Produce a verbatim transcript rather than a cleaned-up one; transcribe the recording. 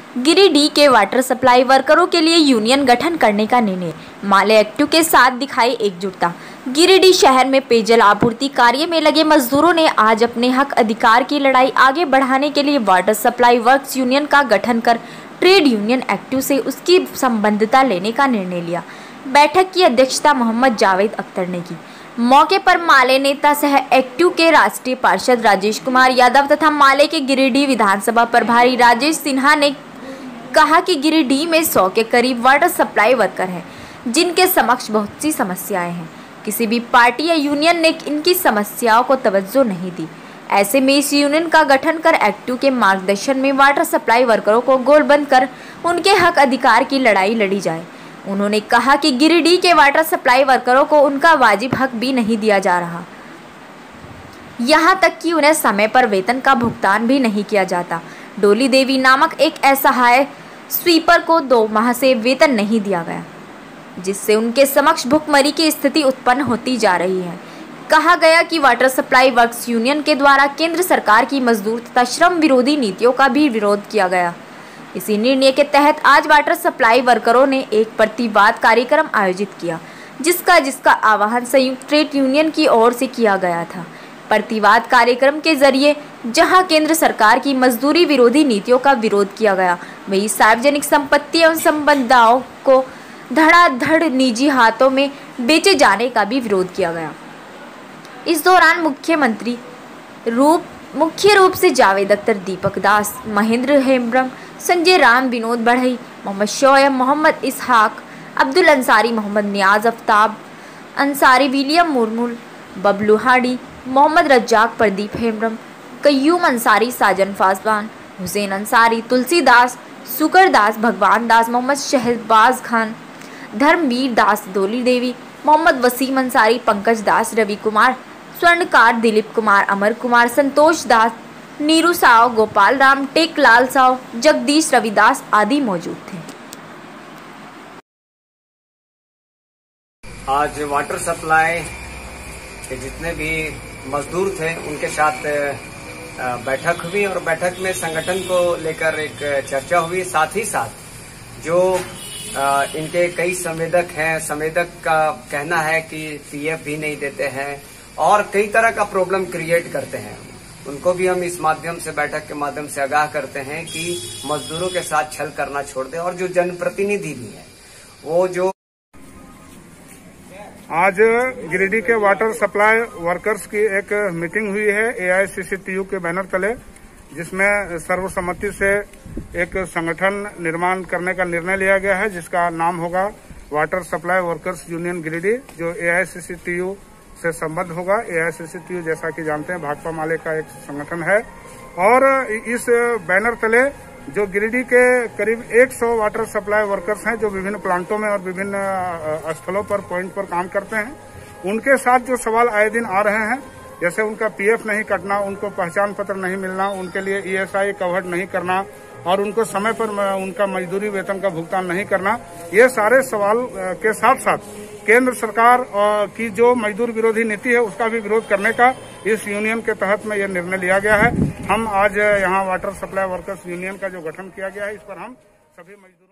गिरिडीह के water supply वर्करों के लिए यूनियन गठन करने का निर्णय। माले एक्टिव के साथ दिखाई एकजुटता। गिरिडीह शहर में पेयजल आपूर्ति कार्य में लगे मजदूरों ने आज अपने हक अधिकार की लड़ाई आगे बढ़ाने के लिए वाटर सप्लाई वर्क्स यूनियन का गठन कर ट्रेड यूनियन एक्टिव से उसकी संबद्धता लेने का निर्णय लिया। बैठक की अध्यक्षता मोहम्मद जावेद अख्तर ने की। मौके पर माले नेता सह एक्टिव के राष्ट्रीय पार्षद राजेश कुमार यादव तथा माले के गिरिडीह विधानसभा प्रभारी राजेश सिन्हा ने कहा कि गिरिडीह में सौ के करीब वाटर सप्लाई वर्कर हैं, जिनके समक्ष बहुत सी समस्याएं हैं। किसी भी पार्टी या यूनियन ने इनकी समस्याओं को तवज्जो नहीं दी। ऐसे में इस यूनियन का गठन कर एक्टिव के मार्गदर्शन में वाटर सप्लाई वर्करों को गोलबंद कर उनके हक अधिकार की लड़ाई लड़ी जाए। उन्होंने कहा कि गिरिडीह के वाटर सप्लाई वर्करों को उनका वाजिब हक भी नहीं दिया जा रहा, यहाँ तक कि उन्हें समय पर वेतन का भुगतान भी नहीं किया जाता। डोली देवी नामक एक असहाय स्वीपर को दो माह से वेतन नहीं दिया गया, जिससे उनके समक्ष भुखमरी की स्थिति उत्पन्न होती जा रही है। कहा गया कि वाटर सप्लाई वर्क्स यूनियन के द्वारा केंद्र सरकार की मजदूर तथा श्रम विरोधी नीतियों का भी विरोध किया गया। इसी निर्णय के तहत आज वाटर सप्लाई वर्करों ने एक प्रतिवाद कार्यक्रम आयोजित किया, जिसका जिसका आह्वान संयुक्त ट्रेड यूनियन की ओर से किया गया था। प्रतिवाद कार्यक्रम के जरिए जहां केंद्र सरकार की मजदूरी विरोधी नीतियों का विरोध किया गया, वहीं सार्वजनिक संपत्ति एवं संबंधाओं को धड़ाधड़ निजी हाथों में बेचे जाने का भी विरोध किया गया। इस दौरान मुख्यमंत्री रूप मुख्य रूप से जावेद अख्तर, दीपक दास, महेंद्र हेम्ब्रम, संजय राम, विनोद बढ़ई, मोहम्मद शोएब, मोहम्मद इसहाक, अब्दुल अंसारी, मोहम्मद नियाज आफ्ताब अंसारी, विलियम मुर्मुल, बबलू हाडी, मोहम्मद रज्जाक, प्रदीप हेम्ब्रम, कय्यूम अंसारी, साजन फासबान, हुसैन अंसारी, तुलसीदास, सुकर दास, भगवान दास, मोहम्मद शहबाज खान, धर्मवीर दास, डोली देवी, मोहम्मद वसीम अंसारी, पंकज दास, रवि कुमार, स्वर्णकार, दिलीप कुमार, अमर कुमार, संतोष दास, नीरू साव, गोपाल राम, टेकलाल साव, जगदीश रविदास आदि मौजूद थे। आज वाटर सप्लाई के जितने भी मजदूर थे उनके साथ बैठक हुई और बैठक में संगठन को लेकर एक चर्चा हुई। साथ ही साथ जो इनके कई संवेदक हैं, संवेदक का कहना है कि पीएफ भी नहीं देते हैं और कई तरह का प्रॉब्लम क्रिएट करते हैं, उनको भी हम इस माध्यम से बैठक के माध्यम से आगाह करते हैं कि मजदूरों के साथ छल करना छोड़ दें। और जो जनप्रतिनिधि भी है वो जो आज गिरिडीह के वाटर सप्लाई वर्कर्स की एक मीटिंग हुई है एआईसीसीटीयू के बैनर तले, जिसमें सर्वसम्मति से एक संगठन निर्माण करने का निर्णय लिया गया है, जिसका नाम होगा water supply workers union Giridih, जो एआईसीसीटीयू से संबद्ध होगा। एआईसीसीटीयू जैसा कि जानते हैं भाकपा माले का एक संगठन है और इस बैनर तले जो गिरिडीह के करीब सौ वाटर सप्लाई वर्कर्स हैं, जो विभिन्न प्लांटों में और विभिन्न स्थलों पर पॉइंट पर काम करते हैं, उनके साथ जो सवाल आए दिन आ रहे हैं, जैसे उनका पीएफ नहीं कटना, उनको पहचान पत्र नहीं मिलना, उनके लिए ईएसआई कवर नहीं करना और उनको समय पर उनका मजदूरी वेतन का भुगतान नहीं करना, ये सारे सवाल के साथ साथ केंद्र सरकार की जो मजदूर विरोधी नीति है उसका भी विरोध करने का इस यूनियन के तहत में यह निर्णय लिया गया है। हम आज यहाँ वाटर सप्लाई वर्कर्स यूनियन का जो गठन किया गया है, इस पर हम सभी मजदूर